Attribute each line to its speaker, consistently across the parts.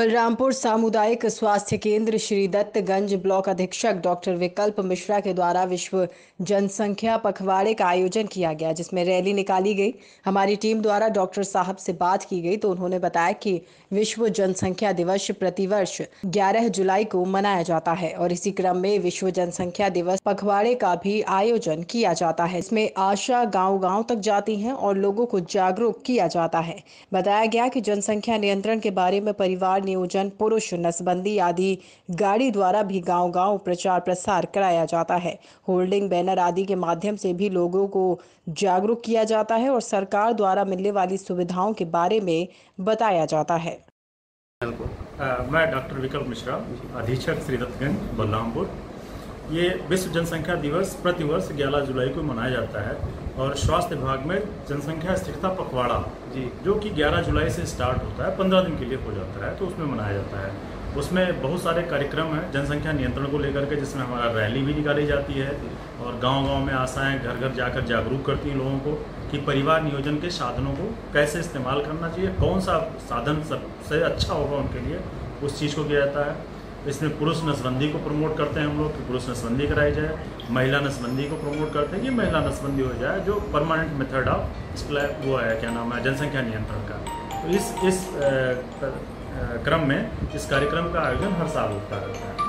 Speaker 1: बलरामपुर सामुदायिक स्वास्थ्य केंद्र श्री दत्तगंज ब्लॉक अधीक्षक डॉक्टर विकल्प मिश्रा के द्वारा विश्व जनसंख्या पखवाड़े का आयोजन किया गया, जिसमें रैली निकाली गई। हमारी टीम द्वारा डॉक्टर साहब से बात की गई तो उन्होंने बताया कि विश्व जनसंख्या दिवस प्रतिवर्ष 11 जुलाई को मनाया जाता है और इसी क्रम में विश्व जनसंख्या दिवस पखवाड़े का भी आयोजन किया जाता है। इसमें आशा गाँव-गाँव तक जाती हैं और लोगों को जागरूक किया जाता है। बताया गया कि जनसंख्या नियंत्रण के बारे में परिवार नियोजन, पुरुष नसबंदी आदि गाड़ी द्वारा भी गांव-गांव प्रचार प्रसार कराया जाता है। होल्डिंग बैनर आदि के माध्यम से भी लोगों को जागरूक किया जाता है और सरकार द्वारा मिलने वाली सुविधाओं के बारे में बताया जाता है।
Speaker 2: मैं डॉक्टर विकल्प मिश्रा, अधीक्षक श्री दत्तगंज बलरामपुर। ये विश्व जनसंख्या दिवस प्रतिवर्ष 11 जुलाई को मनाया जाता है और स्वास्थ्य विभाग में जनसंख्या स्थिरता पखवाड़ा जो कि 11 जुलाई से स्टार्ट होता है, 15 दिन के लिए हो जाता है, तो उसमें मनाया जाता है। उसमें बहुत सारे कार्यक्रम हैं जनसंख्या नियंत्रण को लेकर के, जिसमें हमारा रैली भी निकाली जाती है और गांव-गांव में आशाएं घर घर जाकर जागरूक करती हैं लोगों को कि परिवार नियोजन के साधनों को कैसे इस्तेमाल करना चाहिए, कौन सा साधन सबसे अच्छा होगा उनके लिए, उस चीज़ को किया जाता है। इसमें पुरुष नसबंदी को प्रमोट करते हैं हम लोग कि पुरुष नसबंदी कराई जाए, महिला नसबंदी को प्रमोट करते हैं कि महिला नसबंदी हो जाए, जो परमानेंट मेथड ऑफ वो है, क्या नाम है, जनसंख्या नियंत्रण का। तो इस क्रम में इस कार्यक्रम का आयोजन हर साल होता रहता है।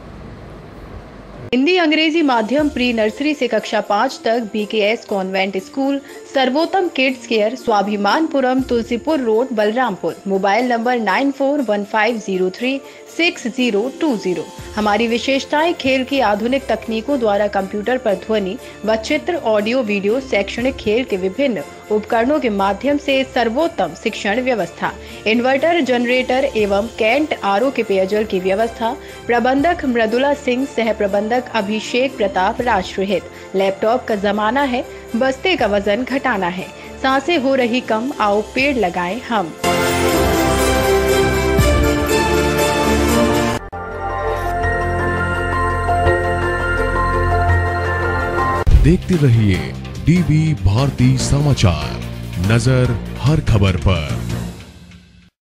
Speaker 1: हिंदी अंग्रेजी माध्यम प्री नर्सरी से कक्षा 5 तक BKS कॉन्वेंट स्कूल, सर्वोत्तम kids care, Swabhimanpuram, Tulsipur road, Balrampur. Mobile number 9415036020। हमारी विशेषताएं खेल की आधुनिक तकनीकों द्वारा कंप्यूटर पर ध्वनि व चित्र, ऑडियो, वीडियो, शैक्षणिक खेल के विभिन्न उपकरणों के माध्यम से सर्वोत्तम शिक्षण व्यवस्था, इन्वर्टर, जनरेटर एवं कैंट RO के पेयजल की व्यवस्था। प्रबंधक मृदुला सिंह, सह प्रबंधक अभिषेक प्रताप, राष्ट्रहित। लैपटॉप का जमाना है, बस्ते का वजन घटाना है, सांसें हो रही कम, आओ पेड़ लगाएं हम।
Speaker 3: देखते रहिए DB भारती समाचार, नजर हर खबर पर।